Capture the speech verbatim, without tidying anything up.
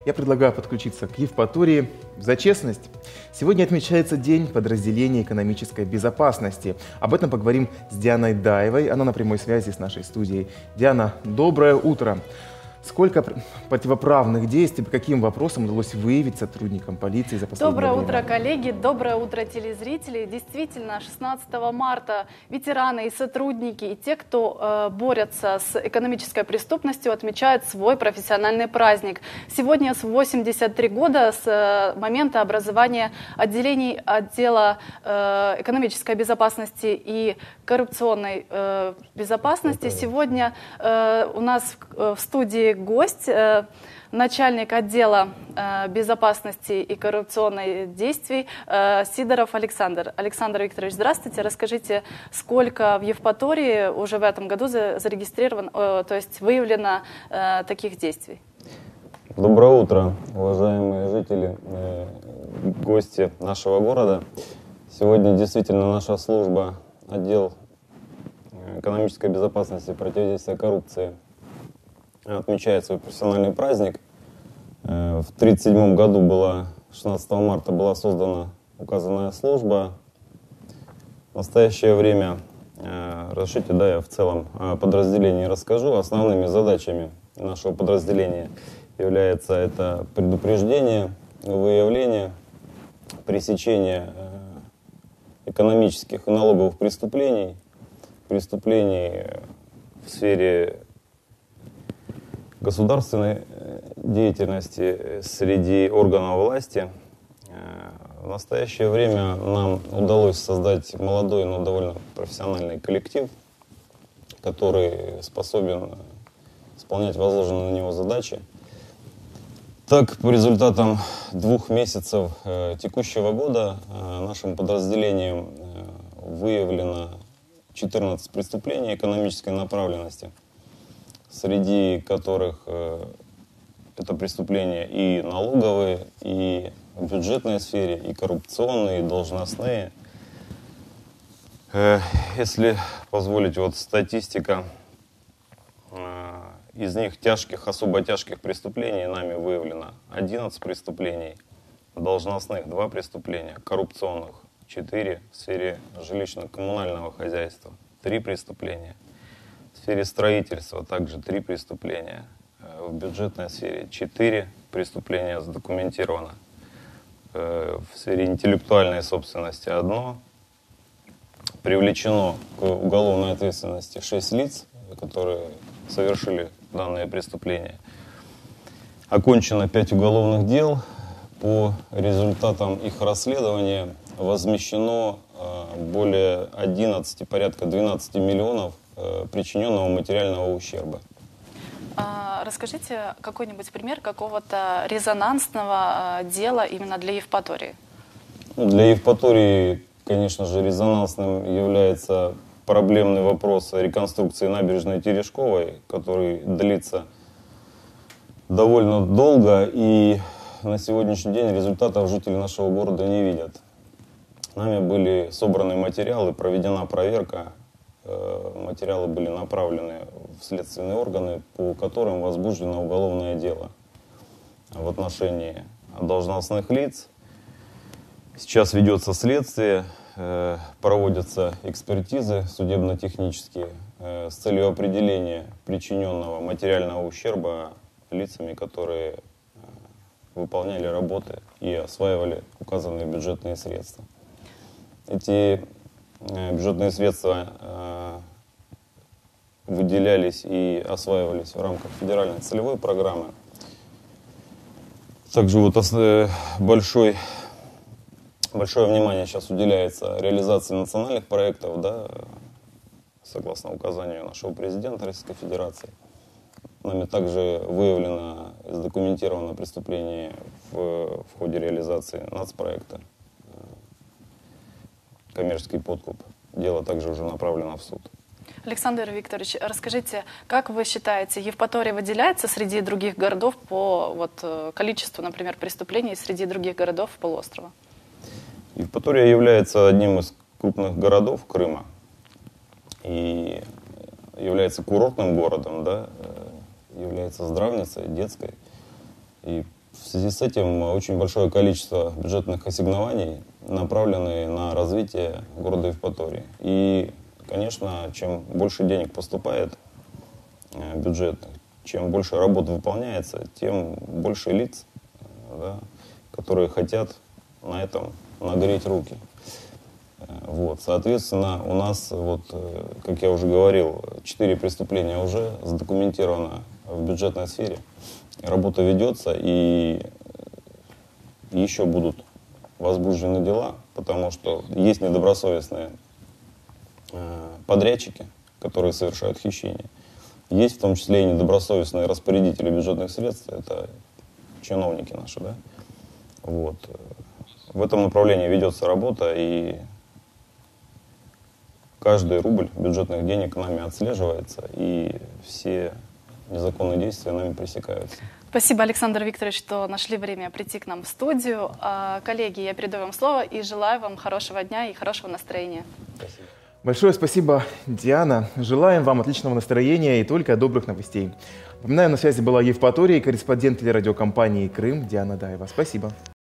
я предлагаю подключиться к Евпатории за честность. Сегодня отмечается День подразделения экономической безопасности. Об этом поговорим с Дианой Даевой. Она на прямой связи с нашей студией. Диана, доброе утро. Сколько противоправных действий, по каким вопросам удалось выявить сотрудникам полиции за последнее Доброе время? утро, коллеги. Доброе утро, телезрители. Действительно, шестнадцатого марта ветераны и сотрудники, и те, кто э, борются с экономической преступностью, отмечают свой профессиональный праздник. Сегодня с восемьдесят три года с э, момента образования отделений отдела э, экономической безопасности и коррупционной э, безопасности. Сегодня э, у нас в, в студии гость, э, начальник отдела э, безопасности и коррупционных действий э, Сидоров Александр. Александр Викторович, здравствуйте. Расскажите, сколько в Евпатории уже в этом году за, зарегистрировано, э, то есть выявлено э, таких действий? Доброе утро, уважаемые жители, э, гости нашего города. Сегодня действительно наша служба, отдел экономической безопасности и противодействия коррупции, отмечает свой профессиональный праздник. В тридцать седьмом году была, шестнадцатого марта была создана указанная служба. В настоящее время, разрешите, да, я в целом о подразделении расскажу. Основными задачами нашего подразделения является это предупреждение, выявление, пресечение экономических и налоговых преступлений, преступлений в сфере государственной деятельности среди органов власти. В настоящее время нам удалось создать молодой, но довольно профессиональный коллектив, который способен исполнять возложенные на него задачи. Так, по результатам двух месяцев текущего года нашим подразделением выявлено четырнадцать преступлений экономической направленности, среди которых э, это преступления и налоговые, и в бюджетной сфере, и коррупционные, и должностные. Э, если позволить, вот статистика, э, из них тяжких, особо тяжких преступлений нами выявлено одиннадцать преступлений, должностных два преступления, коррупционных четыре, в сфере жилищно-коммунального хозяйства три преступления. В сфере строительства также три преступления. В бюджетной сфере четыре преступления задокументировано. В сфере интеллектуальной собственности одно. Привлечено к уголовной ответственности шесть лиц, которые совершили данное преступление. Окончено пять уголовных дел. По результатам их расследования возмещено более одиннадцати, порядка двенадцати миллионов причиненного материального ущерба. А, расскажите какой-нибудь пример какого-то резонансного дела именно для Евпатории. Ну, для Евпатории, конечно же, резонансным является проблемный вопрос о реконструкции набережной Терешковой, который длится довольно долго, и на сегодняшний день результатов жители нашего города не видят. Нами были собраны материалы, проведена проверка. Материалы были направлены в следственные органы, по которым возбуждено уголовное дело в отношении должностных лиц. Сейчас ведется следствие, проводятся экспертизы судебно-технические с целью определения причиненного материального ущерба лицами, которые выполняли работы и осваивали указанные бюджетные средства. Эти бюджетные средства э, выделялись и осваивались в рамках федеральной целевой программы. Также вот э, большой, большое внимание сейчас уделяется реализации национальных проектов, да, согласно указанию нашего президента Российской Федерации. Нами также выявлено и задокументировано преступление в, в ходе реализации нацпроекта. Коммерческий подкуп. Дело также уже направлено в суд. Александр Викторович, расскажите, как вы считаете, Евпатория выделяется среди других городов по вот, количеству, например, преступлений среди других городов полуострова? Евпатория является одним из крупных городов Крыма и является курортным городом, да, является здравницей детской. И В связи с этим очень большое количество бюджетных ассигнований направлены на развитие города Евпатории. И, конечно, чем больше денег поступает в бюджет, чем больше работ выполняется, тем больше лиц, да, которые хотят на этом нагреть руки. Вот. Соответственно, у нас, вот, как я уже говорил, четыре преступления уже задокументировано в бюджетной сфере. Работа ведется, и еще будут возбуждены дела, потому что есть недобросовестные подрядчики, которые совершают хищение. Есть в том числе и недобросовестные распорядители бюджетных средств, это чиновники наши, да. Вот. В этом направлении ведется работа, и каждый рубль бюджетных денег нами отслеживается, и все незаконные действия нами пресекаются. Спасибо, Александр Викторович, что нашли время прийти к нам в студию. А, коллеги, я передаю вам слово и желаю вам хорошего дня и хорошего настроения. Спасибо. Большое спасибо, Диана. Желаем вам отличного настроения и только добрых новостей. Напоминаю, на связи была Евпатория, корреспондент телерадиокомпании «Крым» Диана Даева. Спасибо.